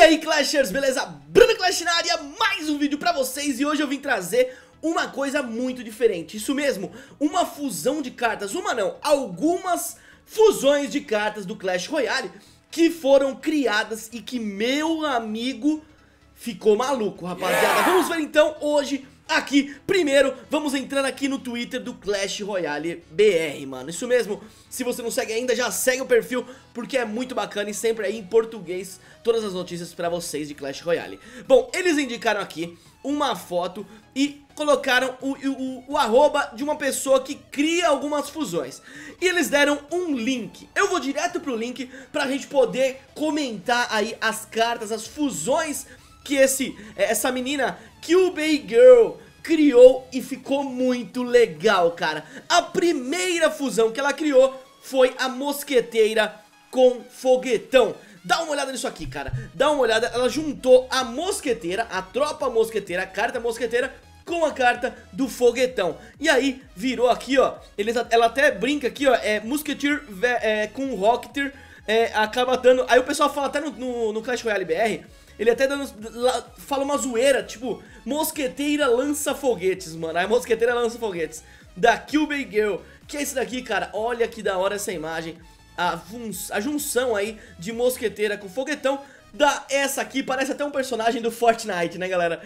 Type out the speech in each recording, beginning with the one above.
aí, Clashers, beleza? Bruno Clash na área, mais um vídeo pra vocês. E hoje eu vim trazer uma coisa muito diferente. Isso mesmo, uma fusão de cartas. Uma não, algumas fusões de cartas do Clash Royale que foram criadas e que, meu amigo, ficou maluco, rapaziada. Vamos ver então hoje aqui. Primeiro, vamos entrar aqui no Twitter do Clash Royale BR, mano. Isso mesmo, se você não segue ainda, já segue o perfil, porque é muito bacana e sempre aí em português todas as notícias pra vocês de Clash Royale. Bom, eles indicaram aqui uma foto e colocaram o arroba de uma pessoa que cria algumas fusões. E eles deram um link. Eu vou direto pro link pra gente poder comentar aí as cartas, as fusões que essa menina Cubey Girl criou e ficou muito legal, cara. A primeira fusão que ela criou foi a mosqueteira com foguetão. Dá uma olhada nisso aqui, cara. Dá uma olhada, ela juntou a mosqueteira, a tropa mosqueteira, a carta mosqueteira com a carta do foguetão. E aí virou aqui, ó, ela até brinca aqui, ó, Musketeer com Rocketeer, acaba dando. Aí o pessoal fala até no Clash Royale BR, ele até fala uma zoeira, tipo, mosqueteira lança foguetes, mano. A mosqueteira lança foguetes da Cubey Girl. Que é isso daqui, cara, olha que da hora essa imagem. A junção aí de mosqueteira com foguetão dá essa aqui, parece até um personagem do Fortnite, né, galera?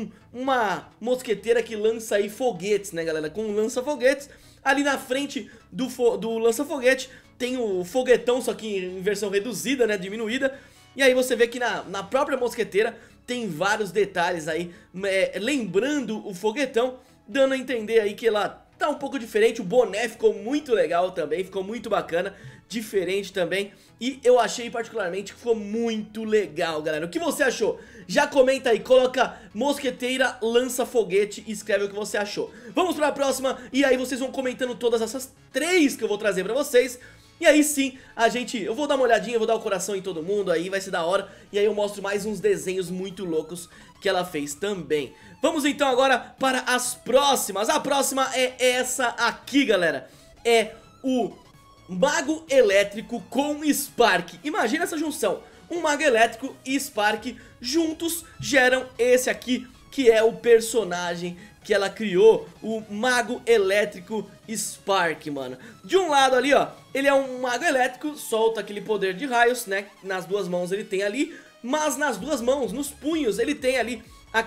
Uma mosqueteira que lança aí foguetes, né, galera? Com um lança-foguetes. Ali na frente do lança-foguete tem o foguetão, só que em versão reduzida, né, diminuída. E aí você vê que na própria mosqueteira tem vários detalhes aí, lembrando o foguetão, dando a entender aí que ela tá um pouco diferente. O boné ficou muito legal também, ficou muito bacana, diferente também. E eu achei particularmente que ficou muito legal, galera. O que você achou? Já comenta aí, coloca mosqueteira lança foguete e escreve o que você achou. Vamos pra próxima e aí vocês vão comentando todas essas três que eu vou trazer pra vocês. E aí sim, eu vou dar uma olhadinha, vou dar o coração em todo mundo, aí vai ser da hora. E aí eu mostro mais uns desenhos muito loucos que ela fez também. Vamos então agora para as próximas. A próxima é essa aqui, galera. É o Mago Elétrico com Spark. Imagina essa junção, um Mago Elétrico e Spark juntos geram esse aqui, que é o personagem que ela criou, o Mago Elétrico Spark, mano. De um lado ali, ó, ele é um Mago Elétrico, solta aquele poder de raios, né? Nas duas mãos ele tem ali, mas nas duas mãos, nos punhos, ele tem ali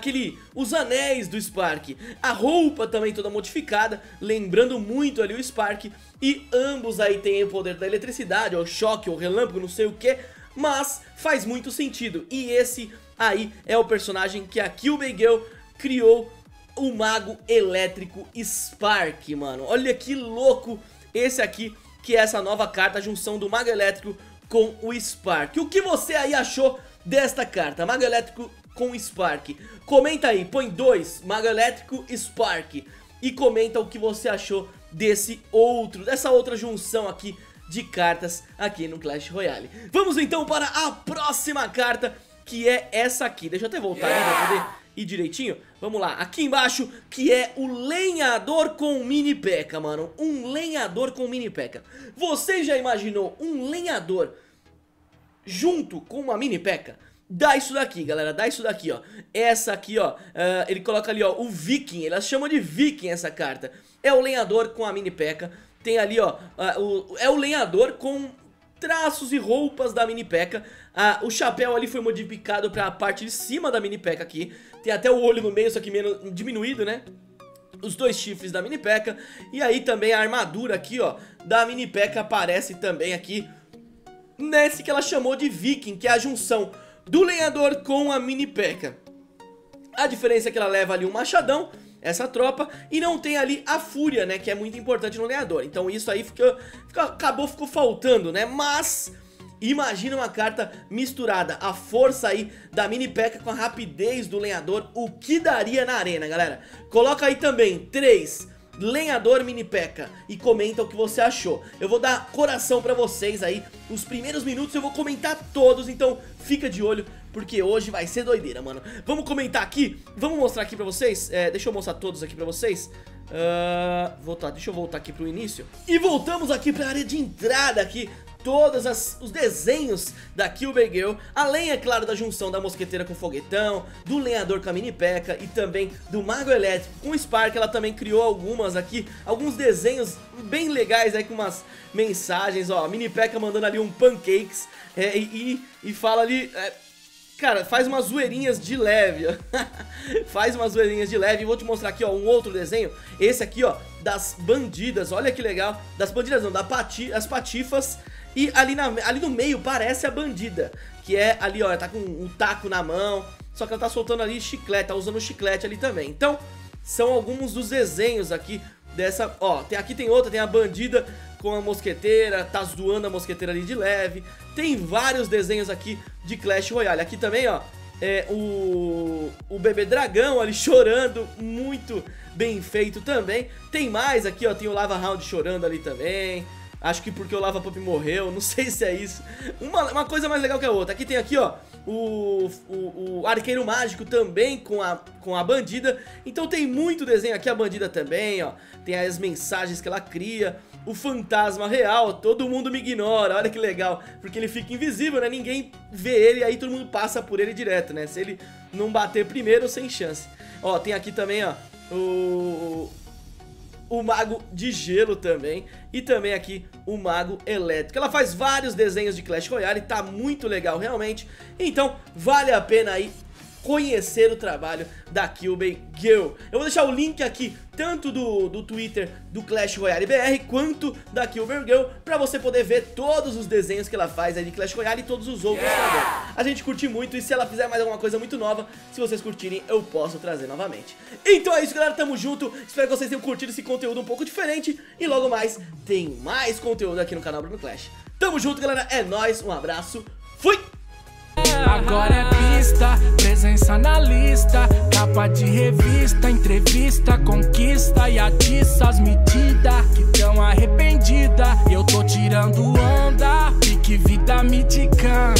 os anéis do Spark. A roupa também toda modificada, lembrando muito ali o Spark. E ambos aí têm o poder da eletricidade, ou choque, ou relâmpago, não sei o que, mas faz muito sentido. E esse aí é o personagem que a Cubey Girl criou, o Mago Elétrico Spark, mano. Olha que louco esse aqui, que é essa nova carta, a junção do Mago Elétrico com o Spark. O que você aí achou desta carta, Mago Elétrico com Spark? Comenta aí, põe 2, Mago Elétrico Spark, e comenta o que você achou dessa outra junção aqui de cartas aqui no Clash Royale. Vamos então para a próxima carta, que é essa aqui. Deixa eu até voltar aqui pra poder ir direitinho. Vamos lá, aqui embaixo, que é o lenhador com mini P.E.K.K.A, mano. Um lenhador com mini P.E.K.K.A. Você já imaginou um lenhador junto com uma mini P.E.K.K.A? Dá isso daqui, galera, dá isso daqui, ó. Essa aqui, ó, ele coloca ali, ó, o Viking. Elas chamam de Viking essa carta. É o lenhador com a mini P.E.K.K.A. Tem ali, ó, é o lenhador com traços e roupas da mini P.E.K.K.A. O chapéu ali foi modificado pra parte de cima da mini P.E.K.K.A aqui. Tem até o olho no meio, só que menos diminuído, né? Os dois chifres da mini P.E.K.K.A. E aí também a armadura aqui, ó, da mini P.E.K.K.A aparece também aqui nesse que ela chamou de Viking, que é a junção do lenhador com a mini P.E.K.K.A. A diferença é que ela leva ali um machadão, essa tropa, e não tem ali a fúria, né, que é muito importante no lenhador. Então isso aí ficou faltando, né, mas imagina uma carta misturada, a força aí da mini P.E.K.K.A com a rapidez do lenhador, o que daria na arena, galera. Coloca aí também 3 lenhador mini P.E.K.K.A e comenta o que você achou. Eu vou dar coração pra vocês aí. Os primeiros minutos eu vou comentar todos, então fica de olho, porque hoje vai ser doideira, mano. Vamos comentar aqui, vamos mostrar aqui pra vocês. Deixa eu mostrar todos aqui pra vocês. Deixa eu voltar aqui pro início. E voltamos aqui pra área de entrada aqui todos os desenhos da Killber Girl, além, é claro, da junção da mosqueteira com foguetão, do lenhador com a mini P.E.K.K.A e também do mago elétrico com o Spark. Ela também criou alguns desenhos bem legais aí com umas mensagens, ó, a mini P.E.K.K.A mandando ali um pancakes e fala ali... Cara, faz umas zoeirinhas de leve, ó. Faz umas zoeirinhas de leve. Vou te mostrar aqui, ó, um outro desenho. Esse aqui, ó, das bandidas. Olha que legal. Das bandidas não, das patifas. E ali no meio parece a bandida, que é ali, ó, tá com um taco na mão. Só que ela tá soltando ali chiclete, tá usando o chiclete ali também. Então, são alguns dos desenhos aqui dessa... Ó, aqui tem outra, tem a bandida com a mosqueteira, tá zoando a mosqueteira ali de leve. Tem vários desenhos aqui de Clash Royale. Aqui também, ó, o bebê dragão ali chorando, muito bem feito também. Tem mais aqui, ó, tem o Lava Round chorando ali também. Acho que porque o Lava Pup morreu, não sei se é isso. Uma coisa mais legal que a outra. Aqui tem aqui, ó, o arqueiro mágico também com a bandida. Então tem muito desenho aqui, a bandida também, ó. Tem as mensagens que ela cria. O fantasma real, todo mundo me ignora, olha que legal. Porque ele fica invisível, né, ninguém vê ele, aí todo mundo passa por ele direto, né. Se ele não bater primeiro, sem chance. Ó, tem aqui também, ó, o mago de gelo também. E também aqui o mago elétrico. Ela faz vários desenhos de Clash Royale, tá muito legal realmente. Então vale a pena aí conhecer o trabalho da Killber Girl. Eu vou deixar o link aqui tanto do Twitter do Clash Royale BR quanto da Killber Girl, pra você poder ver todos os desenhos que ela faz aí de Clash Royale e todos os outros também. A gente curte muito, e se ela fizer mais alguma coisa muito nova, se vocês curtirem, eu posso trazer novamente. Então é isso, galera, tamo junto. Espero que vocês tenham curtido esse conteúdo um pouco diferente, e logo mais tem mais conteúdo aqui no canal Bruno Clash. Tamo junto, galera, é nóis, um abraço, fui! Agora é pista, presença na lista, capa de revista, entrevista, conquista e atiça as medidas que tão arrependida. Eu tô tirando onda, pique vida miticã.